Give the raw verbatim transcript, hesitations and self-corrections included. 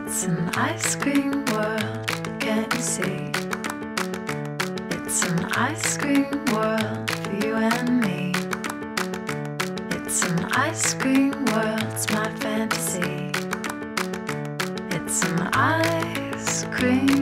It's an ice cream world, can't you see? It's an ice cream world for you and me. It's an ice cream world, it's my fantasy. It's an ice cream